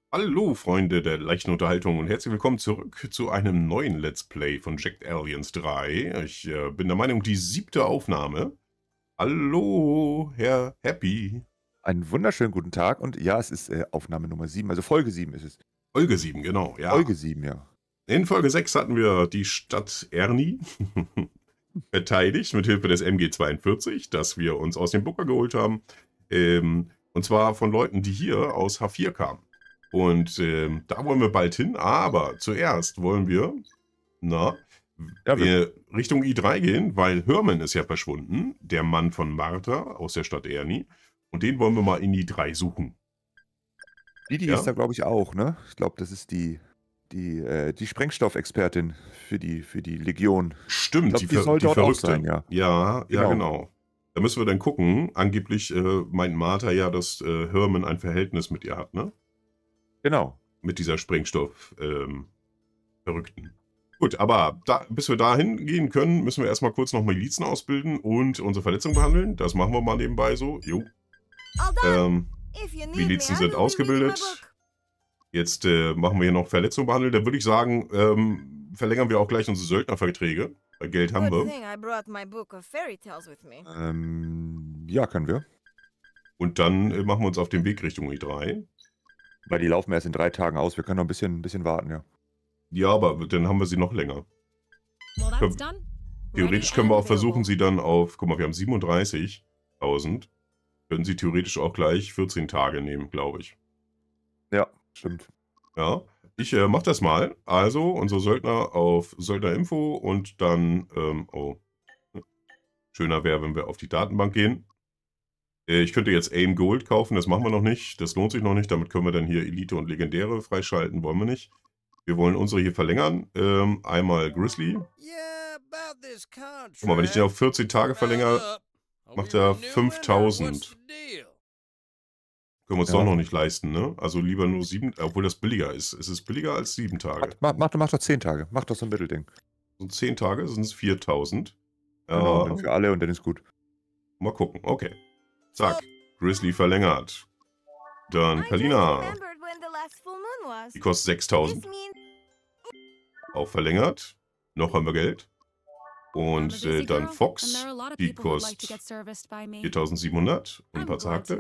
Hallo Freunde der leichten Unterhaltung und herzlich willkommen zurück zu einem neuen Let's Play von Jagged Alliance 3. Ich bin der Meinung, die 7. Aufnahme. Hallo, Herr Happy. Einen wunderschönen guten Tag und ja, es ist Aufnahme Nummer 7, also Folge 7 ist es. Folge 7, genau, ja. Folge 7, ja. In Folge 6 hatten wir die Stadt Ernie verteidigt mit Hilfe des MG42, das wir uns aus dem Bunker geholt haben. Und zwar von Leuten, die hier aus H4 kamen. Und da wollen wir bald hin, aber zuerst wollen wir Richtung I3 gehen, weil Herman ist ja verschwunden, der Mann von Martha aus der Stadt Ernie. Und den wollen wir mal in I3 suchen. Die ist da, glaube ich, auch, ne? Ich glaube, das ist die Sprengstoffexpertin für die Legion. Stimmt, ich glaub, die soll dort auch sein, ja. Ja, genau. Da müssen wir dann gucken. Angeblich meint Martha ja, dass Herman ein Verhältnis mit ihr hat, ne? Genau. Mit dieser Sprengstoff-Verrückten. Gut, aber bis wir dahin gehen können, müssen wir erstmal kurz noch Milizen ausbilden und unsere Verletzung behandeln. Das machen wir mal nebenbei so. Jo. Milizen sind ausgebildet. Jetzt machen wir hier noch Verletzung behandeln. Dann würde ich sagen, verlängern wir auch gleich unsere Söldnerverträge. Weil Geld haben wir. Ja, können wir. Und dann machen wir uns auf den Weg Richtung E3. Weil die laufen erst in 3 Tagen aus. Wir können noch ein bisschen warten, ja. Ja, aber dann haben wir sie noch länger. Theoretisch können wir auch versuchen, sie dann auf, guck mal, wir haben 37.000. Können sie theoretisch auch gleich 14 Tage nehmen, glaube ich. Ja, stimmt. Ja, ich mach das mal. Also, unsere Söldner auf Söldnerinfo und dann, schöner wäre, wenn wir auf die Datenbank gehen. Ich könnte jetzt AIM Gold kaufen, das machen wir noch nicht. Das lohnt sich noch nicht, damit können wir dann hier Elite und Legendäre freischalten, wollen wir nicht. Wir wollen unsere hier verlängern. Einmal Grizzly. Guck mal, wenn ich den auf 14 Tage verlängere, macht er 5.000. Können wir uns doch noch nicht leisten, ne? Also lieber nur 7, obwohl das billiger ist. Es ist billiger als 7 Tage. Mach doch 10 Tage. Mach doch so ein Mittelding. Und 10 Tage sind es 4.000. Genau, dann für alle und dann ist gut. Mal gucken, okay. Zack, Grizzly verlängert. Dann Kalina. Die kostet 6.000. Auch verlängert. Noch haben wir Geld. Und dann Fox. Die kostet 4.700. Und ein paar zerhackte.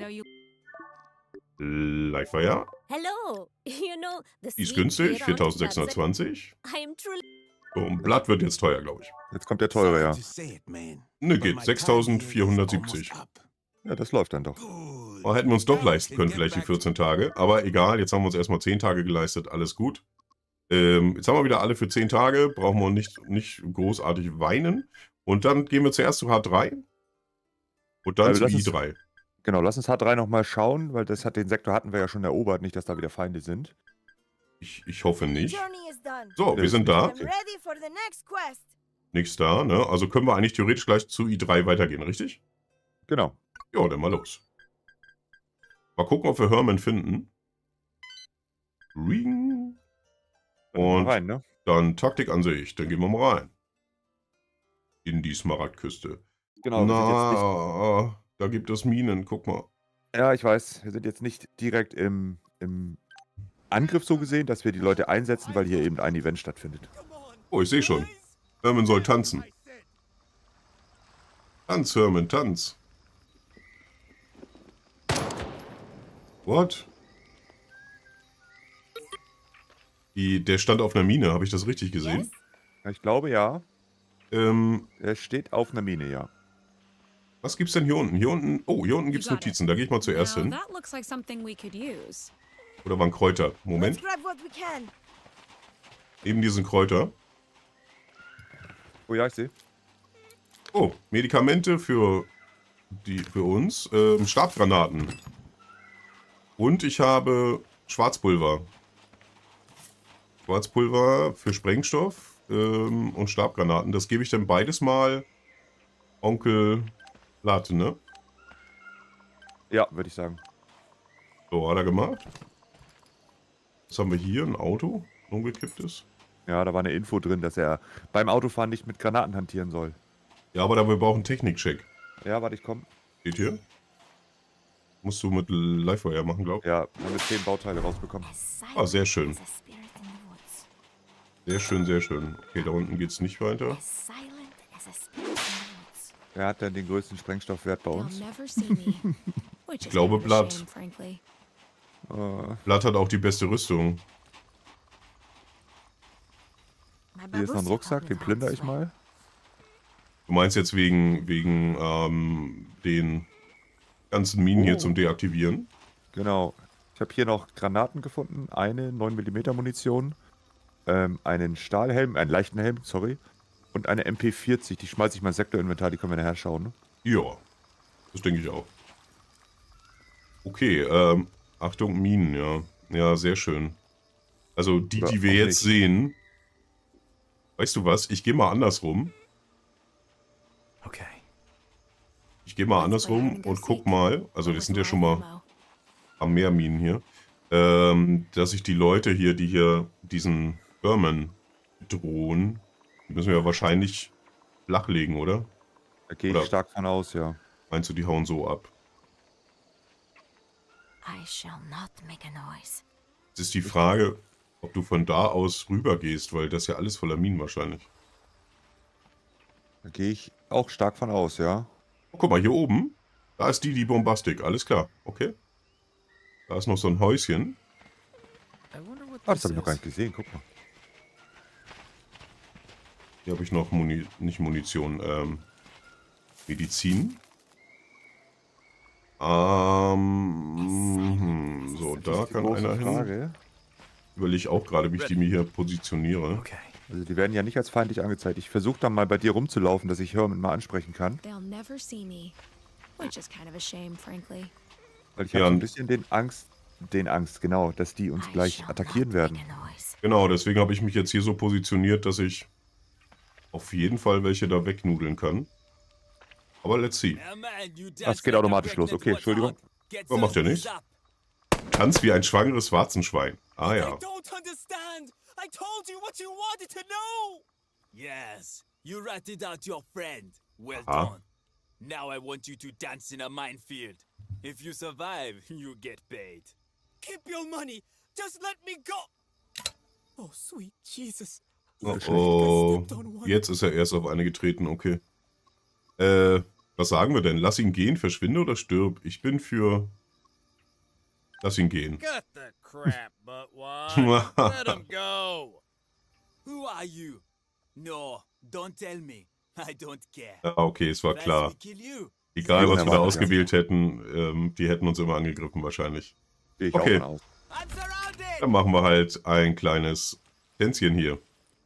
Livefire. Die ist günstig. 4.620. Und Blatt wird jetzt teuer, glaube ich. Jetzt kommt der teure, ja. Ne, geht. 6.470. Ja, das läuft dann doch. Oh, hätten wir uns doch leisten können, vielleicht die 14 Tage. Aber egal, jetzt haben wir uns erstmal 10 Tage geleistet. Alles gut. Jetzt haben wir wieder alle für 10 Tage. Brauchen wir nicht großartig weinen. Und dann gehen wir zuerst zu H3. Und dann zu I3. Genau, lass uns H3 nochmal schauen, weil den Sektor hatten wir ja schon erobert. Nicht, dass da wieder Feinde sind. Ich hoffe nicht. So, wir sind da. Nichts da, ne? Also können wir eigentlich theoretisch gleich zu I3 weitergehen, richtig? Genau. Ja, dann mal los. Mal gucken, ob wir Herman finden. Ring. Und rein, ne? dann Taktikansicht. Dann gehen wir mal rein. In die Smaragdküste. Genau. Na, da gibt es Minen, guck mal. Ja, ich weiß. Wir sind jetzt nicht direkt im Angriff so gesehen, dass wir die Leute einsetzen, weil hier eben ein Event stattfindet. Oh, ich sehe schon. Herman soll tanzen. Tanz, Herman, tanz. What? Der stand auf einer Mine, habe ich das richtig gesehen? Ich glaube, ja. Er steht auf einer Mine, ja. Was gibt's denn hier unten? Hier unten gibt's Notizen. Da gehe ich mal zuerst hin. Oder waren Kräuter? Moment. Eben diesen Kräuter. Oh ja, ich sehe. Oh, Medikamente für uns. Stabgranaten. Und ich habe Schwarzpulver. Schwarzpulver für Sprengstoff und Stabgranaten. Das gebe ich dann beides mal Onkel Latte, ne? Ja, würde ich sagen. So, hat er gemacht. Was haben wir hier? Ein Auto? Umgekipptes? Ja, da war eine Info drin, dass er beim Autofahren nicht mit Granaten hantieren soll. Ja, aber wir brauchen einen Technikcheck. Ja, warte, ich komme. Steht hier? Musst du mit Livewire machen, glaub ich. Ja, haben wir 10 Bauteile rausbekommen. Ah, sehr schön. Sehr schön, sehr schön. Okay, da unten geht's nicht weiter. Wer hat denn den größten Sprengstoffwert bei uns? Ich glaube, Blatt. Blatt hat auch die beste Rüstung. Hier ist noch ein Rucksack, den plündere ich mal. Du meinst jetzt wegen den ganzen Minen hier zum Deaktivieren? Genau. Ich habe hier noch Granaten gefunden, eine 9mm Munition, einen Stahlhelm, einen leichten Helm, sorry, und eine MP40. Die schmeiße ich mal ins Sektorinventar, die können wir nachher schauen. Ne? Ja, das denke ich auch. Okay, Achtung, Minen, ja. Ja, sehr schön. Also die, Oder die wir auch jetzt nicht. sehen. Weißt du was? Ich gehe mal andersrum. Okay. Ich gehe mal andersrum und guck mal. Also das sind ja schon mal am mehr Minen hier. Dass sich die Leute hier, die hier diesen Berman drohen, die müssen wir ja wahrscheinlich flachlegen, oder? Da gehe Oder- ich stark von aus, ja. Meinst du, die hauen so ab? Jetzt ist die Frage, ob du von da aus rüber gehst, weil das ist ja alles voller Minen wahrscheinlich. Da gehe ich auch stark von aus, ja. Oh, guck mal, hier oben, da ist die Bombastik, alles klar, okay. Da ist noch so ein Häuschen. Ah, das habe ich noch gar nicht gesehen, guck mal. Hier habe ich noch nicht Munition, Medizin. So, da Die kann große einer hin. Frage. Überlege ich auch gerade, wie ich die mir hier positioniere. Okay. Also die werden ja nicht als feindlich angezeigt. Ich versuche dann mal bei dir rumzulaufen, dass ich Herman mal ansprechen kann. Weil ich habe Ja, so ein und- bisschen den Angst, genau, dass die uns gleich attackieren werden. Genau, deswegen habe ich mich jetzt hier so positioniert, dass ich auf jeden Fall welche da wegnudeln kann. Aber let's see. Das geht automatisch los. Okay, Entschuldigung. Was macht er nicht? Tanz wie ein schwangeres Warzenschwein. Ah I ja. don't understand. I told you what you wanted to know. Yes, you ratted out your friend. Well Aha. done. Now I want you to dance in a minefield. If you survive, you get paid. Keep your money. Just let me go. Oh, sweet Jesus. Oh, jetzt ist er erst auf eine getreten, okay. Was sagen wir denn? Lass ihn gehen, verschwinde oder stirb? Ich bin für... Lass ihn gehen. Cut the crap, buttwad. Let him go. Who are you? No, don't tell me. I don't care. Ah, okay, es war First klar. we kill you. Egal, was wir da Ja. ausgewählt hätten, die hätten uns immer angegriffen wahrscheinlich. Gehe ich Okay. auch von aus. I'm surrounded. Dann machen wir halt ein kleines Tänzchen hier.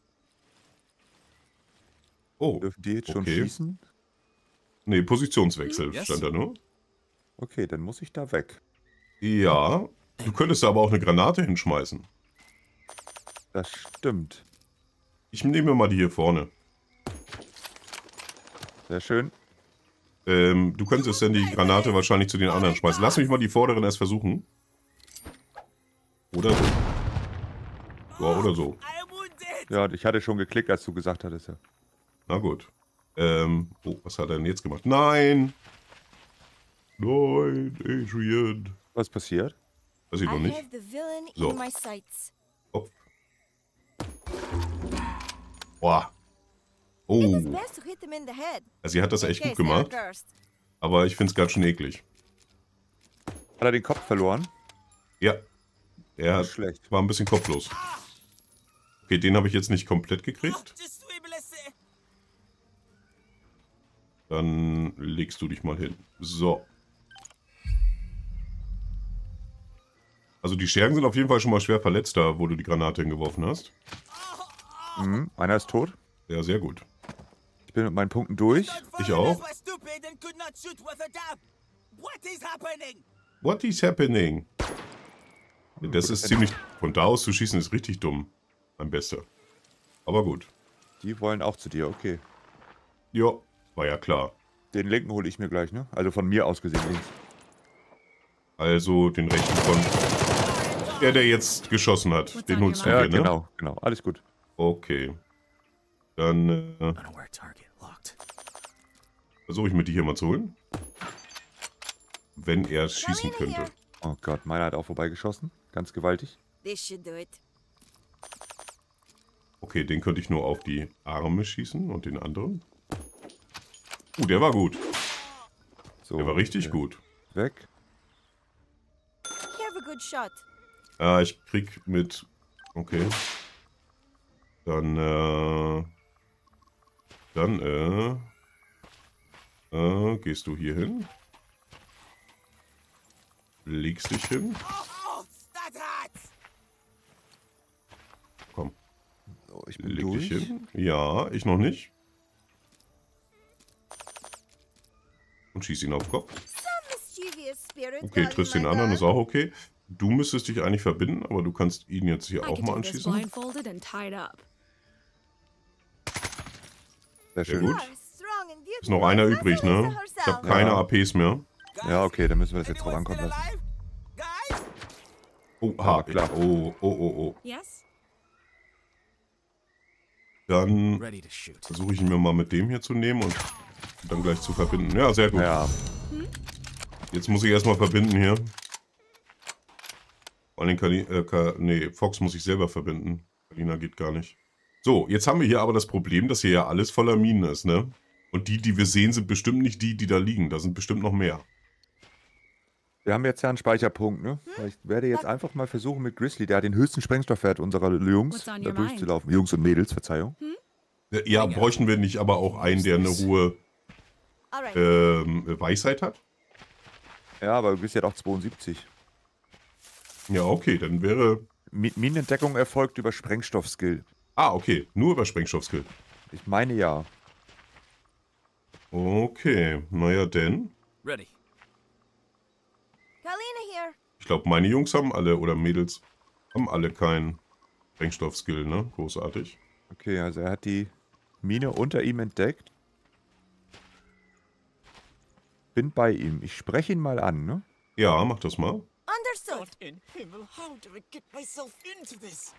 Oh, Dürfen die jetzt schon Okay. schießen? nee, Positionswechsel Yes. stand da nur. Okay, dann muss ich da weg. Ja, du könntest da aber auch eine Granate hinschmeißen. Das stimmt. Ich nehme mal die hier vorne. Sehr schön. Du könntest dann die Granate wahrscheinlich zu den anderen schmeißen. Lass mich mal die vorderen erst versuchen. Oder so. Ja, oder so. I am wounded. Ja, ich hatte schon geklickt, als du gesagt hattest. Ja. Na gut. Oh, was hat er denn jetzt gemacht? Nein! Nein, Adrian. Was passiert? Weiß ich noch nicht. So. Kopf. Boah. Oh. Also sie hat das echt gut gemacht. Aber ich finde es ganz schön eklig. Hat er den Kopf verloren? Ja. Er Das ist hat, schlecht. war ein bisschen kopflos. Okay, den habe ich jetzt nicht komplett gekriegt. Just wiblesse. Dann legst du dich mal hin. So. Also die Schergen sind auf jeden Fall schon mal schwer verletzt da, wo du die Granate hingeworfen hast. Mhm. Einer ist tot. Ja, sehr gut. Ich bin mit meinen Punkten durch. Ich auch. Were stupid and could not shoot with a dab. What is happening? What is happening? Das ist ziemlich... Von da aus zu schießen ist richtig dumm. Mein Bester. Aber gut. Die wollen auch zu dir, okay. Ja, war ja klar. Den linken hole ich mir gleich, ne? Also von mir aus gesehen links. Also den rechten von... Der jetzt geschossen hat. Den holst du Ja, dir, ne? genau. Alles gut. Okay. Dann Unaware target locked. versuche ich mir die hier mal zu holen. wenn er schießen Kalina könnte. Oh Gott, meiner hat auch vorbeigeschossen. Ganz gewaltig. This should do it. Okay, den könnte ich nur auf die Arme schießen und den anderen. Der war gut. So, Der war richtig gut. Weg. You have a good shot. Ich krieg mit... Okay. Dann, gehst du hier hin. Legst dich hin. Oh, that hurts! Komm, So, ich bin leg durch. dich hin. Ja, ich noch nicht. Und schieß ihn auf den Kopf. Mischievous spirit. Okay, triffst den anderen, ist auch okay. Du müsstest dich eigentlich verbinden, aber du kannst ihn jetzt hier I auch could mal do this anschießen. blindfolded and tied up. Sehr Sehr schön. gut. Ist noch einer übrig, ne? Ich habe keine Ja. APs mehr. Ja, okay, dann müssen wir das jetzt drauf ankommen lassen. Guys? Oh, Ja, klar. Oh. Yes? Dann Ready to shoot. versuche ich ihn mir mal mit dem hier zu nehmen und dann gleich zu verbinden. Ja, sehr gut. Ja, Jetzt muss ich erstmal verbinden hier. Vor allem Fox muss ich selber verbinden. Kalina geht gar nicht. So, jetzt haben wir hier aber das Problem, dass hier ja alles voller Minen ist, ne? Und die wir sehen, sind bestimmt nicht die da liegen. Da sind bestimmt noch mehr. wir haben jetzt ja einen Speicherpunkt, ne? Ich werde jetzt einfach mal versuchen mit Grizzly, der hat den höchsten Sprengstoffwert unserer Jungs, What's on da your durchzulaufen. Jungs und Mädels, Verzeihung. Ja, bräuchten wir nicht aber auch einen, der eine hohe Alright. Weisheit hat? Ja, aber Grizzly hat auch 72. Ja, okay, dann wäre... Minenentdeckung erfolgt über Sprengstoffskill. Ah, okay, nur über Sprengstoffskill. Ich meine ja. Okay, naja denn. Ready. Kalina here. Ich glaube, meine Jungs haben alle, oder Mädels, haben alle keinen Sprengstoffskill, ne? Großartig. Okay, also er hat die Mine unter ihm entdeckt. Bin bei ihm. Ich spreche ihn mal an, ne? Ja, mach das mal. Understood. What in Himmel? How did I get myself into this?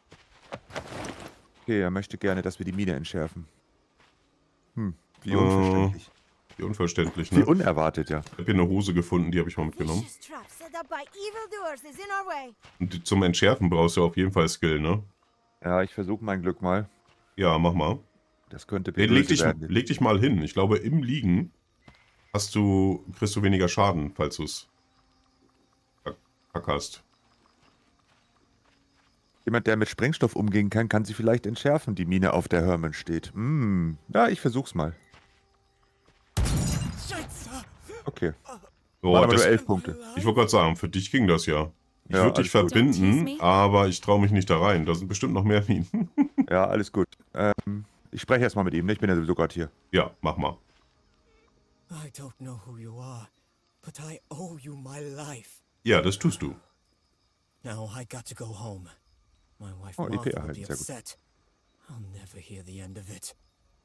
Okay, er möchte gerne, dass wir die Mine entschärfen. Wie Äh, unverständlich. Wie unverständlich, Wie ne? unerwartet, ja. Ich habe hier eine Hose gefunden, die habe ich mal mitgenommen. Vicious trap set up by evildoers is in our way. Und zum Entschärfen brauchst du auf jeden Fall Skill, ne? Ja, ich versuche mein Glück mal. Ja, mach mal. Das könnte Nee, böse werden. leg dich mal hin. Ich glaube, im Liegen kriegst du weniger Schaden, falls du es verkackerst. Jemand, der mit Sprengstoff umgehen kann, kann sie vielleicht entschärfen, die Mine auf der Herman steht. Ja, ich versuch's mal. Scheiße! Okay. Oh, Waren aber das, nur 11 Punkte. ich wollte gerade sagen, für dich ging das ja. Ich Ja, würde dich alles gut. Don't tease verbinden, me. aber ich traue mich nicht da rein. Da sind bestimmt noch mehr Minen. Ja, alles gut. Ich spreche erstmal mit ihm, ne? Ich bin ja sowieso gerade hier. Ja, mach mal. I don't know who you are, but I owe you my life. Ja, das tust du. Now I got to go home. My wife Oh, EP Martha will erhalten, be sehr gut. upset. I'll never hear the end of it.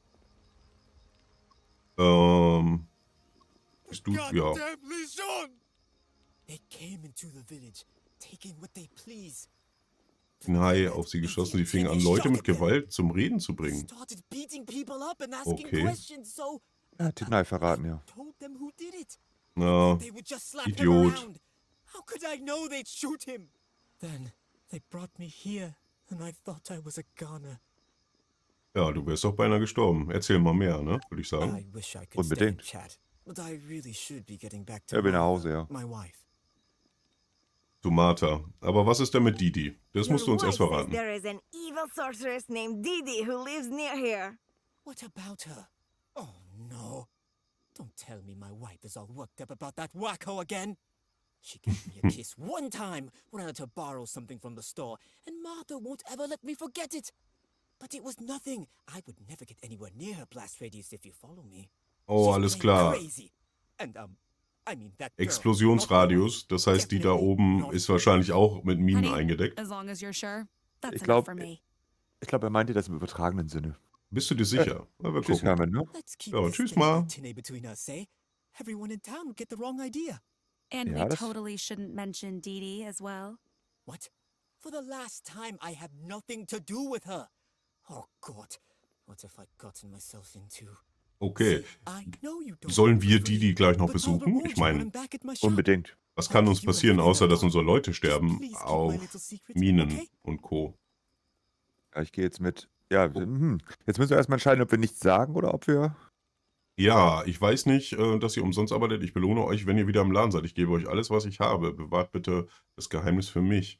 Bist du, ja. Goddamnly Sean! They came into the village, taking what they please. Ein Hai auf sie geschossen. Sie fingen an, Leute mit Gewalt zum Reden zu bringen. Started beating people up and asking Okay. questions, so Er hat den Knife verraten, ja. told them who did it. Na, They would just slap Idiot. him around. How could I know they'd shoot him? Then they brought me here, and I thought I was a goner. ja, du wärst doch beinahe gestorben. Erzähl mal mehr, ne? Würde ich sagen. I wish I could stay Unbedingt. and chat, but I really should be getting back to Er will nach Martha, Hause, ja. my wife. Zu Martha. Aber was ist denn mit Didi? Das musst du uns Your erst wife says verraten. there is an evil sorceress named Didi who lives near here. What about her? Oh no. Don't tell me my wife is all worked up about that wacko again. She gave me a kiss one time when I let her borrow something from the store, and Martha won't ever let me forget it. But it was nothing. I would never get anywhere near her blast radius if you follow me. Oh, She's alles plain klar. crazy. And I mean that girl, Explosionsradius. Das heißt, die da oben ist wahrscheinlich auch mit Minen Honey, eingedeckt. as long as you're sure, that's Ich enough glaub, for me. Ich glaube, er meinte das im übertragenen Sinne. Bist du dir sicher? Na, wir Tschüss, gucken. Herman, ne? Let's keep Ja, this tschüss thing mal. continue between us, eh? Everyone in town would get the wrong idea. And Ja, we das- totally shouldn't mention Dee Dee as well. What? For the last time, I had nothing to do with her. Oh God, what have I gotten myself into? Okay. I know you don't Sollen want wir to free, die gleich noch but I'll besuchen? reward Ich you when meine, I'm back at my shop. Unbedingt. was kann uns passieren, außer dass unsere Leute Just sterben please keep my auf little secret, Minen okay? und Co. Ja, ich gehe jetzt mit. Ja, jetzt müssen wir erstmal entscheiden, ob wir nichts sagen oder ob wir. Ja, ich weiß nicht, dass ihr umsonst arbeitet. Ich belohne euch, wenn ihr wieder im Laden seid. Ich gebe euch alles, was ich habe. Bewahrt bitte das Geheimnis für mich.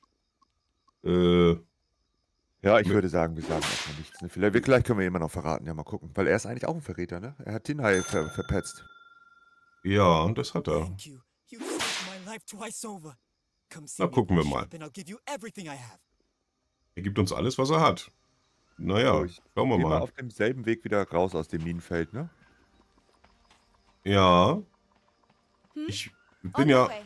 Ja, ich Mit- würde sagen, wir sagen erstmal nichts. Ne? Vielleicht können wir immer noch verraten, ja, mal gucken. Weil er ist eigentlich auch ein Verräter, ne? Er hat Tinhai verpetzt. Ja, das hat er. Thank you. You saved my life twice over. Come see Na, me at gucken my wir mal. shop and I'll give you everything I have. Er gibt uns alles, was er hat. Naja, So, ich schauen wir Gehen wir mal. auf demselben Weg wieder raus aus dem Minenfeld, ne? Ja. Hm? Ich On bin my ja, way.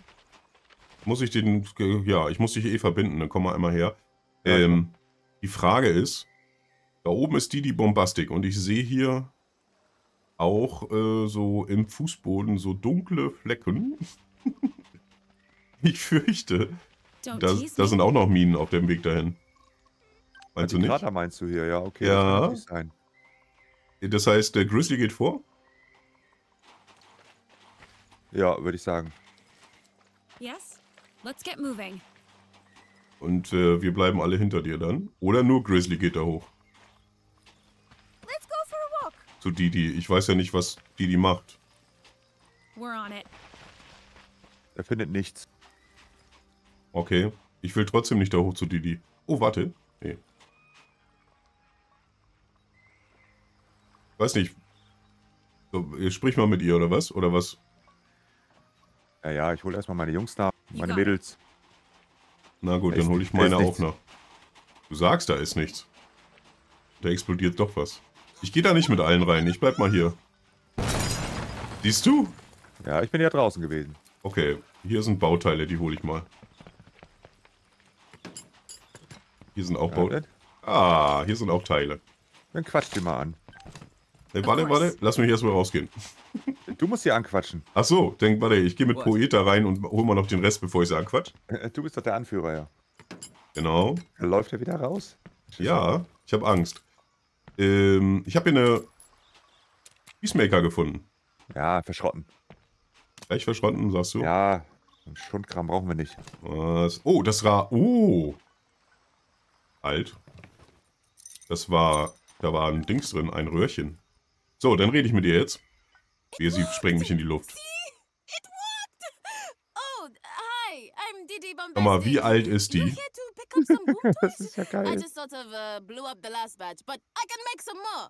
ich muss dich verbinden, dann komm mal einmal her. Ja, Die Frage ist, da oben ist die Bombastik und ich sehe hier auch so im Fußboden so dunkle Flecken. Ich fürchte, Don't da tease me. sind auch noch Minen auf dem Weg dahin. Meinst du die nicht? Krater meinst du hier, ja, okay. Ja. Das kann natürlich sein. Das heißt, der Grizzly geht vor? Ja, würde ich sagen. Yes? Let's get moving. Und wir bleiben alle hinter dir dann. Oder nur Grizzly geht da hoch. Let's go for a walk. Zu Didi. Ich weiß ja nicht, was Didi macht. We're on it. Er findet nichts. Okay. Ich will trotzdem nicht da hoch zu Didi. Oh, warte. Nee. Weiß nicht. So, sprich mal mit ihr, oder was? Oder was? Ja, ich hole erstmal meine Jungs nach, You meine got it. Mädels. Na gut, Da ist dann hole ich nicht- da ist meine auch nichts. noch. Du sagst, da ist nichts. Da explodiert doch was. Ich gehe da nicht mit allen rein. Ich bleib mal hier. Siehst du? Ja, ich bin ja draußen gewesen. Okay, hier sind Bauteile, die hole ich mal. Hier sind auch Ja, Bauteile. Ah, hier sind auch Teile. dann quatsch die mal an. Warte, lass mich erstmal rausgehen. Du musst sie anquatschen. Ach so, warte, ich gehe mit Was? Poeta rein und hol mal noch den Rest, bevor ich sie anquatsch. Du bist doch der Anführer, ja. Genau. Da läuft er wieder raus. Ja, ich habe Angst. Ich habe hier eine Peacemaker gefunden. Ja, verschrotten. Gleich verschrotten, sagst du? Ja, so einen Schundkram brauchen wir nicht. Was? Oh, das war... Oh! Alt. Da war ein Dings drin, ein Röhrchen. So, dann rede ich mit dir jetzt. Sie sprengen mich in die Luft. It worked! Oh, hi, I'm Didi Bombastic. Sag mal, wie alt ist You die? here to pick up some boom Das toys? ist ja I geil. just sort of blew up the last batch, but I can make some more.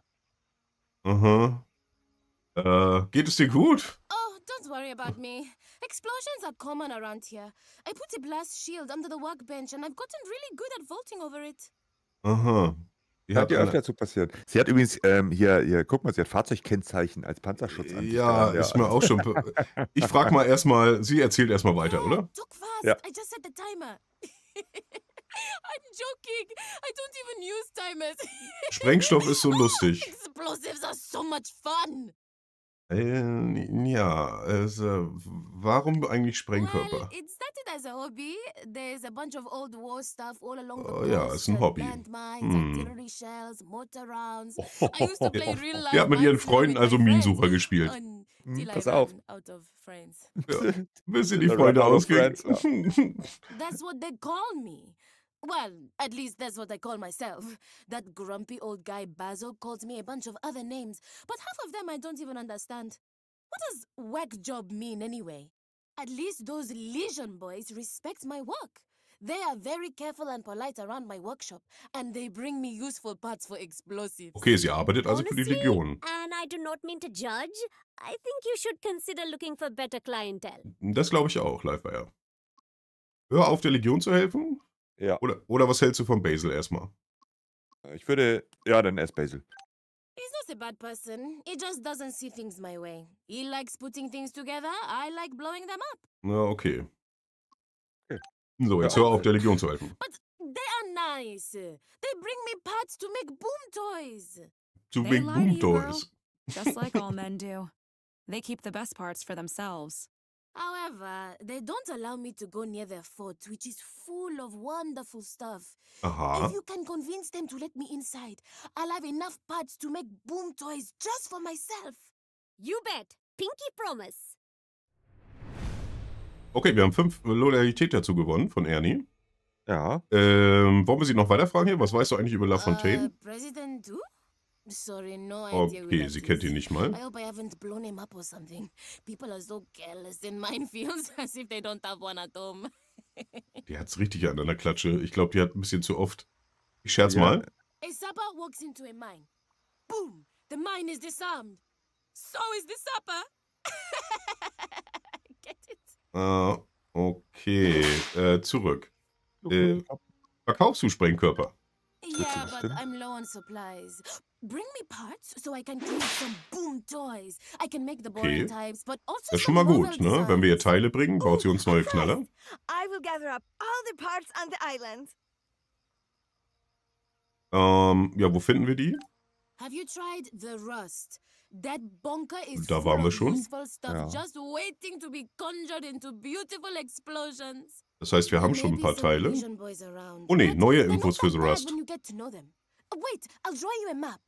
Aha. Geht es dir gut? Oh, don't worry about me. Explosions are common around here. I put a blast shield under the workbench and I've gotten really good at vaulting over it. Aha. Die Hat hat dir eine, öfter zu passieren. Sie hat übrigens, hier, guck mal, sie hat Fahrzeugkennzeichen als Panzerschutz an. ja, ist mir auch schon... Ich frage mal erstmal, sie erzählt erstmal weiter, oder? Talk fast. Yeah. I just set the timer. I'm joking. I don't even use timers. Sprengstoff ist so lustig. Explosives are so much fun. Ja, warum eigentlich Sprengkörper? Well, it started as a hobby. There's a bunch of old war stuff all along the Oh, coast. ja, ist ein Hobby. Landmines, Hm. artillery shells, mortar rounds. I used to play real life Die hat mit ihren minesweeper Freunden with also my friends. Minensucher gespielt. Until I Pass auf. ran out of friends. Ja. Bis sie die Run Freunde out of ausgehen. friends, That's what they call me. Well, at least that's what I call myself. That grumpy old guy Basil calls me a bunch of other names, but half of them I don't even understand. What does whack job mean anyway? At least those Legion boys respect my work. They are very careful and polite around my workshop, and they bring me useful parts for explosives. Okay, sie arbeitet also für die Honestly, Legion. And I do not mean to judge. I think you should consider looking for better clientele. Das glaube ich auch, Livewire. Hör auf, der Legion zu helfen? Ja, Oder was hältst du von Basil erstmal? ich würde, ja, dann erst Basil. He's not a bad person. He just doesn't see things my way. He likes putting things together. I like blowing them up. Na, okay. Okay. So, jetzt Ja, hör auf, der Legion zu helfen. But they are nice. They bring me parts to make boom toys. Zu They Big lie to Boom you, girl. Toys. Just like all men do. They keep the best parts for themselves. However, they don't allow me to go near their fort, which is full of wonderful stuff. Aha. If you can convince them to let me inside, I'll have enough parts to make boom toys just for myself. You bet. Pinky promise. Okay, wir haben 5 Loyalität dazu gewonnen von Ernie. Ja. Wollen wir sie noch weiterfragen hier? Was weißt du eigentlich über LaFontaine? President Du? Sorry, no idea who Okay, that sie kennt is. ihn nicht mal. I hope I haven't blown him up or something. People are so careless in minefields as if they don't have one at home. Die hat's richtig an der Klatsche. Ich glaube, die hat ein bisschen zu oft. Ich scherz Ja. mal. A sapper walks into a mine. Boom! The mine is disarmed. So is the sapper. Get it? Okay, zurück. Okay. Verkaufst du Sprengkörper? Yeah, but bestimmt. I'm low on supplies. Bring me parts so I can create some boom toys. I can make the boring Okay. types, but also Das ist schon some mal novel gut, ne? Wenn wir ihr designs. Teile bringen, baut sie uns neue Knaller. I will gather up all the parts on the island. Ja, wo finden wir die? Have you tried the rust? That bunker is Da full waren wir of schon. useful stuff Ja. just waiting to be conjured into beautiful explosions. Das heißt, wir haben schon ein Maybe paar some Teile. Asian boys around, Oh nee, but neue they're Infos not für that The bad Rust. when you get to know them. Wait, I'll draw you a map.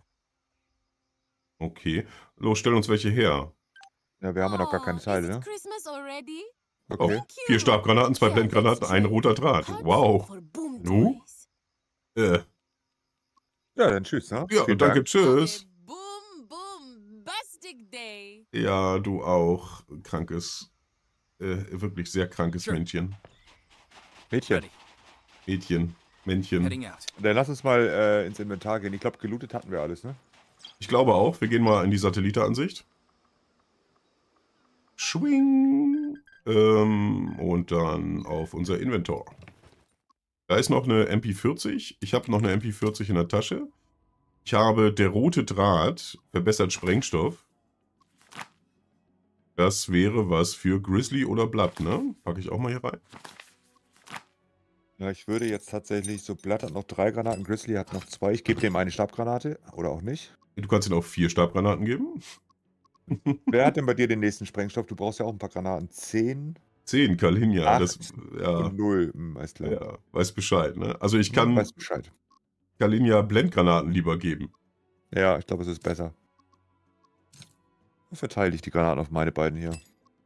Okay. Los, stell uns welche her. Ja, wir haben ja noch gar keine Oh, Teile, is it ne? Christmas already? Oh, Okay. Thank 4 you. Stabgranaten, 2 Here, Blendgranaten, let's ein trade. roter Draht. Parts Wow. for boom Nu? toys. Ja, dann tschüss, ne? Ja, Vielen danke, Dank. tschüss. Okay, boom, boom, Bastic Day. Ja, du auch. Krankes, wirklich sehr krankes Sure. Männchen. Mädchen, Ready. Mädchen, Männchen. Heading out. dann lass uns mal ins Inventar gehen. Ich glaube, gelootet hatten wir alles, ne? Ich glaube auch. Wir gehen mal in die Satellitenansicht. Schwing. Und dann auf unser Inventar. Da ist noch eine MP40. Ich habe noch eine MP40 in der Tasche. Ich habe der rote Draht, verbessert Sprengstoff. Das wäre was für Grizzly oder Blood, ne? Packe ich auch mal hier rein. Ja, ich würde jetzt tatsächlich, so Blatt hat noch 3 Granaten, Grizzly hat noch 2. Ich gebe dem eine Stabgranate oder auch nicht. Du kannst ihm auch 4 Stabgranaten geben. Wer hat denn bei dir den nächsten Sprengstoff? Du brauchst ja auch ein paar Granaten. 10 10, Kalinja. 8 Das, ja, und 0. Alles klar. ja, weiß Bescheid, ne? Also ich Ja, kann weiß Bescheid. Kalinja Blendgranaten lieber geben. Ja, ich glaube, es ist besser. Dann verteile ich die Granaten auf meine beiden hier.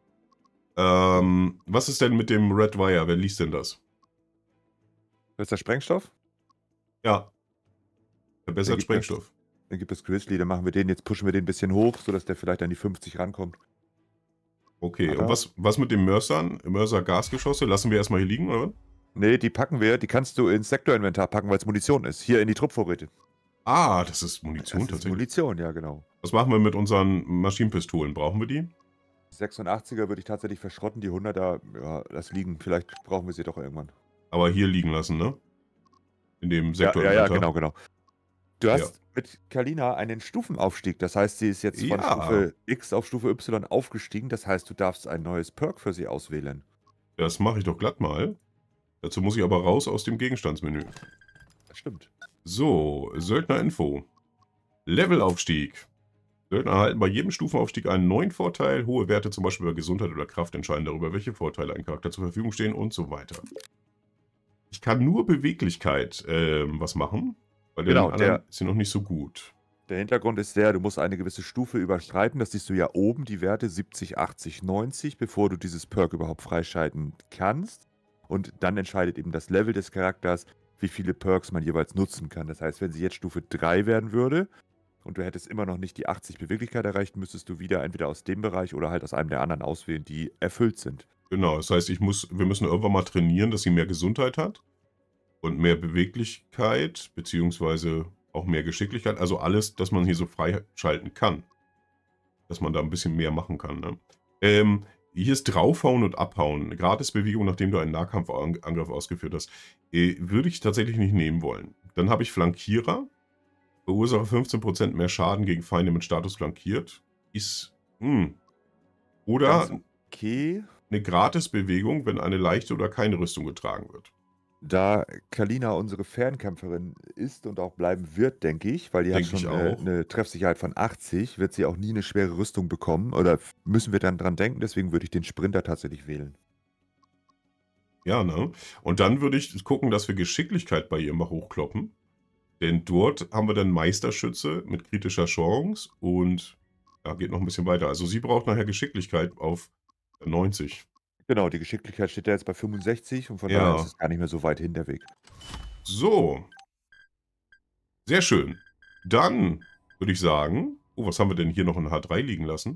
Was ist denn mit dem Red Wire? Wer liest denn das? Das ist der Sprengstoff? Ja. Verbessert gibt es. Sprengstoff. Dann gibt es Grizzly, dann machen wir den, jetzt pushen wir den ein bisschen hoch, sodass der vielleicht an die 50 rankommt. Okay, Aber- und was mit dem Mörsern? Mörser-Gasgeschosse? Lassen wir erstmal hier liegen, oder? Nee, die packen wir, die kannst du ins Sektorinventar packen, weil es Munition ist. Hier in die Truppvorräte. Ah, das ist Munition Das ist tatsächlich. Munition, ja genau. Was machen wir mit unseren Maschinenpistolen? Brauchen wir die? 86er würde ich tatsächlich verschrotten, die 100er, ja, das liegen. Vielleicht brauchen wir sie doch irgendwann. Aber hier liegen lassen, ne? In dem Ja, Sektor. ja, genau. Du hast Ja. mit Kalina einen Stufenaufstieg. Das heißt, sie ist jetzt von Ja. Stufe X auf Stufe Y aufgestiegen. Das heißt, du darfst ein neues Perk für sie auswählen. Das mache ich doch glatt mal. Dazu muss ich aber raus aus dem Gegenstandsmenü. Das stimmt. So, Söldner-Info. Levelaufstieg. Söldner erhalten bei jedem Stufenaufstieg einen neuen Vorteil. Hohe Werte, zum Beispiel bei Gesundheit oder Kraft, entscheiden darüber, welche Vorteile ein Charakter zur Verfügung stehen und so weiter. Ich kann nur Beweglichkeit was machen, weil Genau, den anderen ist sie noch nicht so gut. Der Hintergrund ist der, du musst eine gewisse Stufe überschreiten. Das siehst du ja oben, die Werte 70, 80, 90, bevor du dieses Perk überhaupt freischalten kannst. Und dann entscheidet eben das Level des Charakters, wie viele Perks man jeweils nutzen kann. Das heißt, wenn sie jetzt Stufe 3 werden würde und du hättest immer noch nicht die 80 Beweglichkeit erreicht, müsstest du wieder entweder aus dem Bereich oder halt aus einem der anderen auswählen, die erfüllt sind. Genau, das heißt, wir müssen irgendwann mal trainieren, dass sie mehr Gesundheit hat und mehr Beweglichkeit, beziehungsweise auch mehr Geschicklichkeit. Also alles, dass man hier so freischalten kann. Dass man da ein bisschen mehr machen kann. Ne? Hier ist draufhauen und abhauen. Gratisbewegung, nachdem du einen Nahkampfangriff ausgeführt hast. Würde ich tatsächlich nicht nehmen wollen. Dann habe ich Flankierer. Verursache 15% mehr Schaden gegen Feinde mit Status flankiert. Ist. Oder Ganz okay. eine Gratisbewegung, wenn eine leichte oder keine Rüstung getragen wird. Da Kalina unsere Fernkämpferin ist und auch bleiben wird, denke ich, weil die hat Denke ich schon auch. eine Treffsicherheit von 80, wird sie auch nie eine schwere Rüstung bekommen. Oder müssen wir dann dran denken, deswegen würde ich den Sprinter tatsächlich wählen. Ja, ne? Und dann würde ich gucken, dass wir Geschicklichkeit bei ihr mal hochkloppen. Denn dort haben wir dann Meisterschütze mit kritischer Chance und Ja, geht noch ein bisschen weiter. Also sie braucht nachher Geschicklichkeit auf 90. Genau, die Geschicklichkeit steht ja jetzt bei 65 und von Ja. daher ist es gar nicht mehr so weit hin, der Weg. So. Sehr schön. Dann würde ich sagen... Oh, was haben wir denn hier noch in H3 liegen lassen?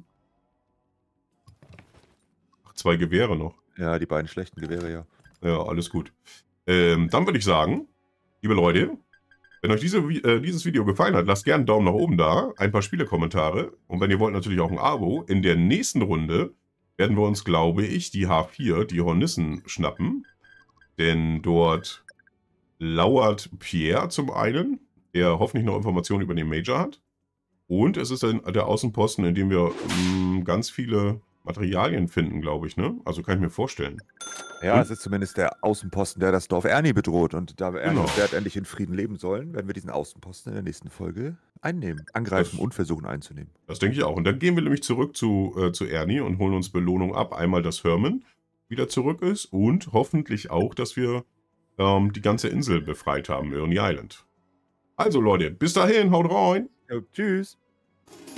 Ach, 2 Gewehre noch. Ja, die beiden schlechten Gewehre, ja. Ja, alles gut. Dann würde ich sagen, liebe Leute, wenn euch dieses Video gefallen hat, lasst gerne einen Daumen nach oben da, ein paar Spielekommentare und wenn ihr wollt, natürlich auch ein Abo. In der nächsten Runde werden wir uns, glaube ich, die H4, die Hornissen, schnappen. Denn dort lauert Pierre zum einen, der hoffentlich noch Informationen über den Major hat. Und es ist der Außenposten, in dem wir ganz viele Materialien finden, glaube ich, ne? Also kann ich mir vorstellen. Ja, Und- es ist zumindest der Außenposten, der das Dorf Ernie bedroht. Und da wir Ernie Genau. und Bert endlich in Frieden leben sollen, werden wir diesen Außenposten in der nächsten Folge einnehmen, angreifen Das- und versuchen einzunehmen. Das denke ich auch. Und dann gehen wir nämlich zurück zu Ernie und holen uns Belohnung ab. Einmal, dass Herman wieder zurück ist und hoffentlich auch, dass wir die ganze Insel befreit haben, Ernie Island. Also Leute, bis dahin, haut rein! Ja, tschüss!